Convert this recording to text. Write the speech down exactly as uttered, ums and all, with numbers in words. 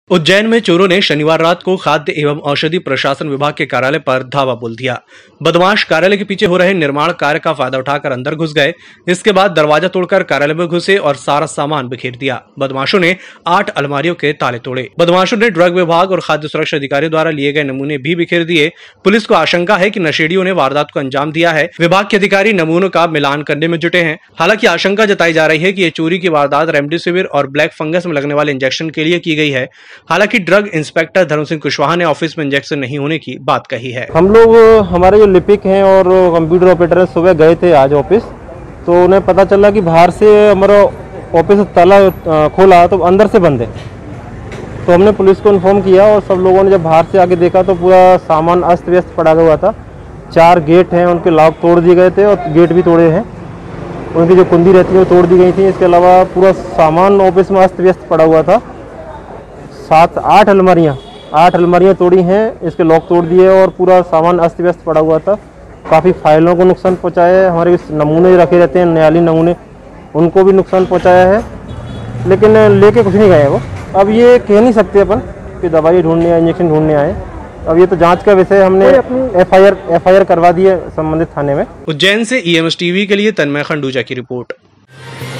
उज्जैन में चोरों ने शनिवार रात को खाद्य एवं औषधि प्रशासन विभाग के कार्यालय पर धावा बोल दिया। बदमाश कार्यालय के पीछे हो रहे निर्माण कार्य का फायदा उठाकर अंदर घुस गए। इसके बाद दरवाजा तोड़कर कार्यालय में घुसे और सारा सामान बिखेर दिया। बदमाशों ने आठ अलमारियों के ताले तोड़े। बदमाशों ने ड्रग विभाग और खाद्य सुरक्षा अधिकारियों द्वारा लिए गए नमूने भी बिखेर दिए। पुलिस को आशंका है कि नशेड़ियों ने वारदात को अंजाम दिया है। विभाग के अधिकारी नमूनों का मिलान करने में जुटे हैं। हालांकि आशंका जताई जा रही है कि ये चोरी की वारदात रेमडेसिविर और ब्लैक फंगस में लगने वाले इंजेक्शन के लिए की गई है। हालांकि ड्रग इंस्पेक्टर धर्म सिंह कुशवाहा ने ऑफिस में इंजेक्शन नहीं होने की बात कही है। हम लोग हमारे जो लिपिक हैं और कंप्यूटर ऑपरेटर सुबह गए थे आज ऑफिस, तो उन्हें पता चला कि बाहर से हमारा ऑफिस ताला खोला तो अंदर से बंद है। तो हमने पुलिस को इन्फॉर्म किया और सब लोगों ने जब बाहर से आके देखा तो पूरा सामान अस्त व्यस्त पड़ा हुआ था। चार गेट हैं, उनके लॉक तोड़ दिए गए थे और गेट भी तोड़े हैं। उनकी जो कुंडी रहती है वो तोड़ दी गई थी। इसके अलावा पूरा सामान ऑफिस में अस्त व्यस्त पड़ा हुआ था। सात आठ अलमारियाँ आठ अलमारियाँ तोड़ी हैं, इसके लॉक तोड़ दिए और पूरा सामान अस्त व्यस्त पड़ा हुआ था। काफ़ी फाइलों को नुकसान पहुंचाया है। हमारे नमूने रखे रहते हैं, न्यायालयी नमूने, उनको भी नुकसान पहुंचाया है, लेकिन लेके कुछ नहीं गए वो। अब ये कह नहीं सकते अपन कि दवाई ढूंढने या इंजेक्शन ढूंढने आए। अब ये तो जांच का विषय, हमने F I R F I R करवा दी है संबंधित थाने में। उज्जैन से ई एम एस टीवी के लिए तन्मय खंडूजा की रिपोर्ट।